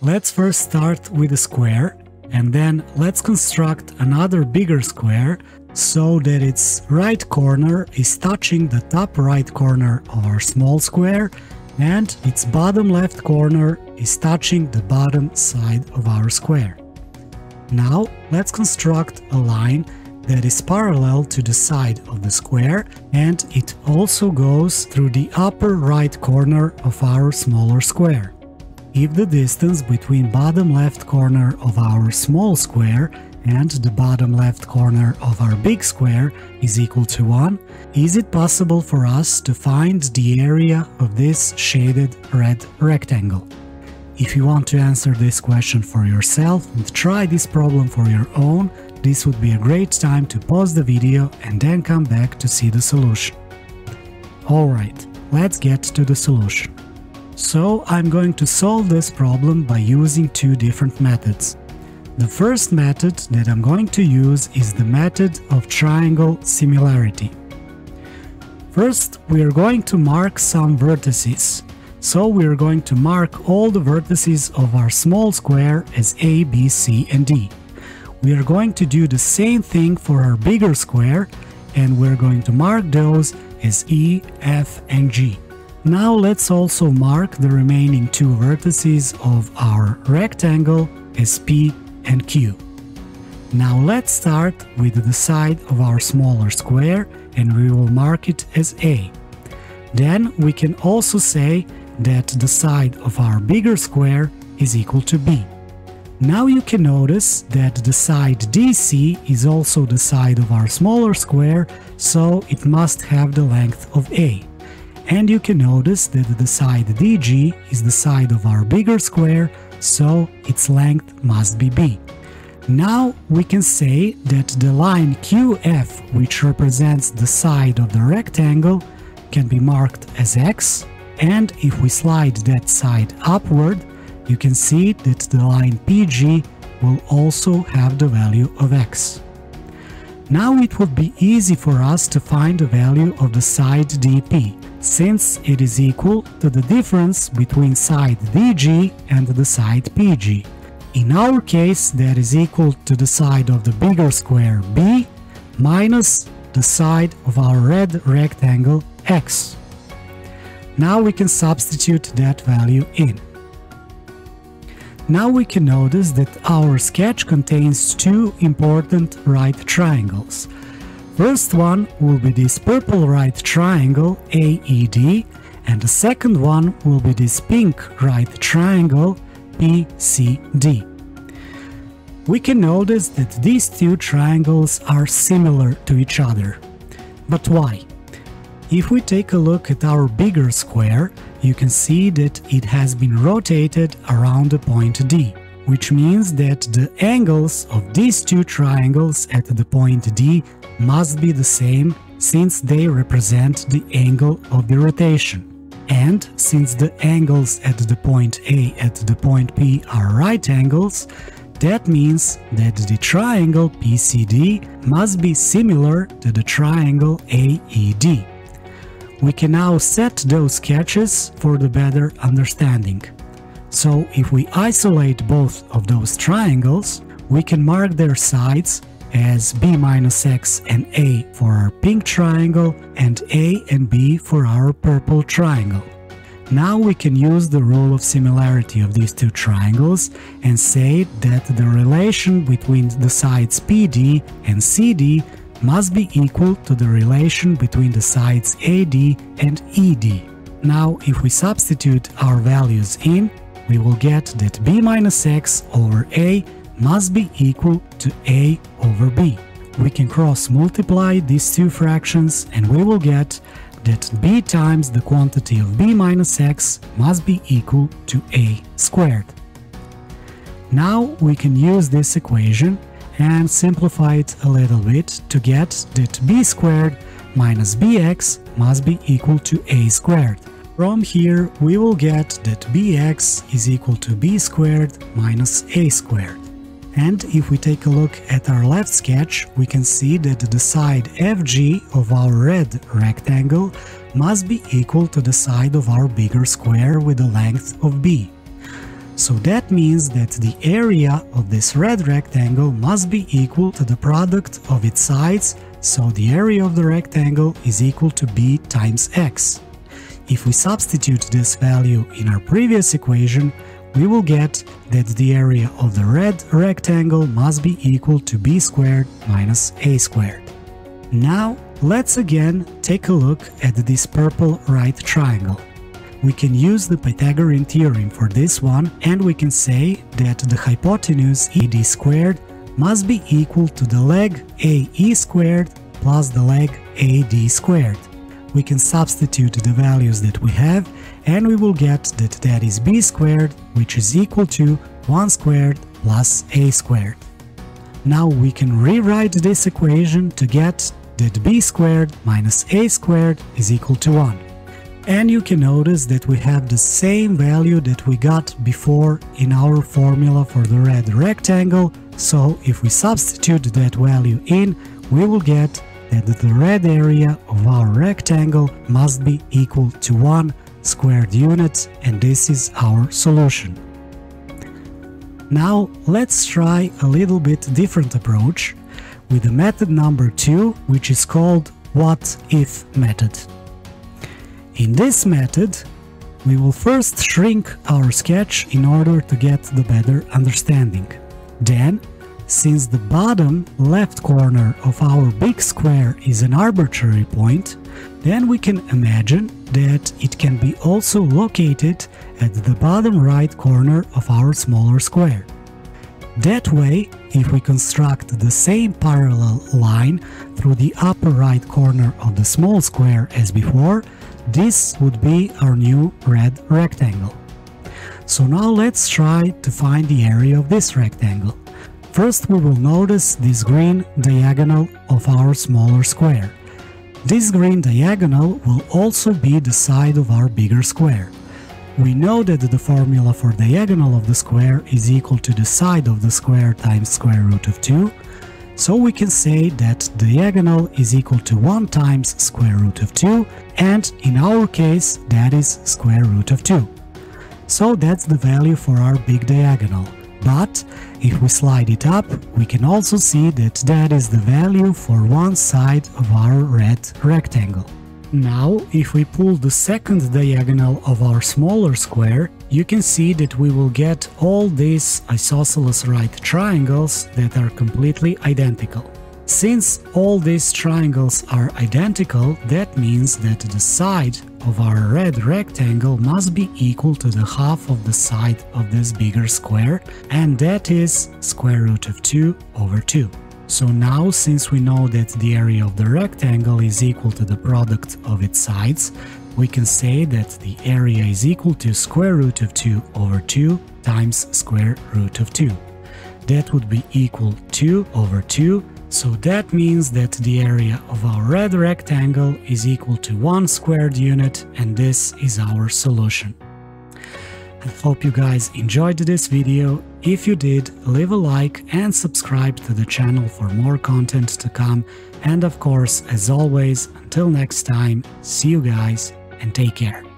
Let's first start with a square, and then let's construct another bigger square so that its right corner is touching the top right corner of our small square and its bottom left corner is touching the bottom side of our square. Now let's construct a line that is parallel to the side of the square, and it also goes through the upper right corner of our smaller square. If the distance between bottom left corner of our small square and the bottom left corner of our big square is equal to 1, is it possible for us to find the area of this shaded red rectangle? If you want to answer this question for yourself and try this problem for your own, this would be a great time to pause the video and then come back to see the solution. Alright, let's get to the solution. So I'm going to solve this problem by using two different methods. The first method that I'm going to use is the method of triangle similarity. First, we are going to mark some vertices. So we are going to mark all the vertices of our small square as A, B, C, and D. We are going to do the same thing for our bigger square, and we're going to mark those as E, F, and G. Now let's also mark the remaining two vertices of our rectangle as P and Q. Now let's start with the side of our smaller square, and we will mark it as A. Then we can also say that the side of our bigger square is equal to B. Now you can notice that the side DC is also the side of our smaller square, so it must have the length of A. And you can notice that the side DG is the side of our bigger square, so its length must be B. Now we can say that the line QF, which represents the side of the rectangle, can be marked as X, and if we slide that side upward, you can see that the line PG will also have the value of X. Now it would be easy for us to find the value of the side DP, since it is equal to the difference between side DG and the side PG. In our case, that is equal to the side of the bigger square B minus the side of our red rectangle X. Now we can substitute that value in. Now we can notice that our sketch contains two important right triangles. First one will be this purple right triangle AED, and the second one will be this pink right triangle PCD. We can notice that these two triangles are similar to each other. But why? If we take a look at our bigger square, you can see that it has been rotated around the point D, which means that the angles of these two triangles at the point D must be the same, since they represent the angle of the rotation. And since the angles at the point A at the point P are right angles, that means that the triangle PCD must be similar to the triangle AED. We can now set those sketches for the better understanding. So if we isolate both of those triangles, we can mark their sides as B minus X and A for our pink triangle and A and B for our purple triangle. Now we can use the rule of similarity of these two triangles and say that the relation between the sides PD and CD must be equal to the relation between the sides AD and ED. Now if we substitute our values in, we will get that B minus X over A must be equal to A over B. We can cross multiply these two fractions and we will get that B times the quantity of B minus X must be equal to A squared. Now we can use this equation and simplify it a little bit to get that B squared minus BX must be equal to A squared. From here we will get that BX is equal to B squared minus A squared. And if we take a look at our left sketch, we can see that the side FG of our red rectangle must be equal to the side of our bigger square with the length of B. So that means that the area of this red rectangle must be equal to the product of its sides, so the area of the rectangle is equal to b times x. If we substitute this value in our previous equation, we will get that the area of the red rectangle must be equal to b squared minus a squared. Now let's again take a look at this purple right triangle. We can use the Pythagorean theorem for this one, and we can say that the hypotenuse AD squared must be equal to the leg AE squared plus the leg AD squared. We can substitute the values that we have, and we will get that that is b squared, which is equal to 1 squared plus a squared. Now we can rewrite this equation to get that b squared minus a squared is equal to 1. And you can notice that we have the same value that we got before in our formula for the red rectangle, so if we substitute that value in, we will get that the red area of our rectangle must be equal to 1 squared unit, and this is our solution. Now let's try a little bit different approach with the method number 2, which is called what if method. In this method, we will first shrink our sketch in order to get the better understanding. Then, since the bottom left corner of our big square is an arbitrary point, then we can imagine that it can be also located at the bottom right corner of our smaller square. That way, if we construct the same parallel line through the upper right corner of the small square as before, this would be our new red rectangle. So now let's try to find the area of this rectangle. First we will notice this green diagonal of our smaller square. This green diagonal will also be the side of our bigger square. We know that the formula for diagonal of the square is equal to the side of the square times square root of 2, so we can say that diagonal is equal to 1 times square root of 2, and in our case that is square root of 2. So that's the value for our big diagonal. But if we slide it up, we can also see that that is the value for one side of our red rectangle. Now, if we pull the second diagonal of our smaller square, you can see that we will get all these isosceles right triangles that are completely identical. Since all these triangles are identical, that means that the side of our red rectangle must be equal to the half of the side of this bigger square, and that is square root of 2 over 2. So now, since we know that the area of the rectangle is equal to the product of its sides, we can say that the area is equal to square root of 2 over 2 times square root of 2. That would be equal to 2 over 2. So that means that the area of our red rectangle is equal to 1 squared unit, and this is our solution. I hope you guys enjoyed this video. If you did, leave a like and subscribe to the channel for more content to come. And of course, as always, until next time, see you guys and take care.